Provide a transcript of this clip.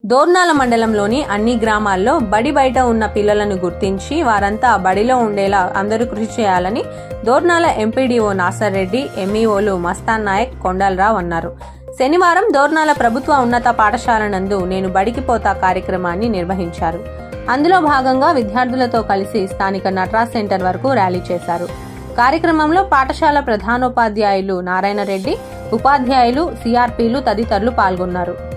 దోర్నాల మండలంలోని అన్ని గ్రామాల్లో బడి బయట ఉన్న పిల్లలను గుర్తించి వారంతా బడిలో ఉండేలా అందరూ కృషి చేయాలని దోర్నాల ఎంపీడీఓ నాసర్ రెడ్డి, ఎంఈఓలు మస్తాన్ నాయక్, కొండలరావు అన్నారు. శనివారం దోర్నాల ప్రభుత్వ ఉన్నత పాఠశాల నందు నేను బడికి పోతా కార్యక్రమాన్ని నిర్వహించారు. అందులో భాగంగా విద్యార్థులతో కలిసి స్థానిక నటరాజ్ సెంటర్ వరకు ర్యాలీ చేశారు. కార్యక్రమంలో పాఠశాల ప్రధానోపాధ్యాయులు నారాయణ రెడ్డి, ఉపాధ్యాయులు, సిఆర్పీలు తదితరులు పాల్గొన్నారు.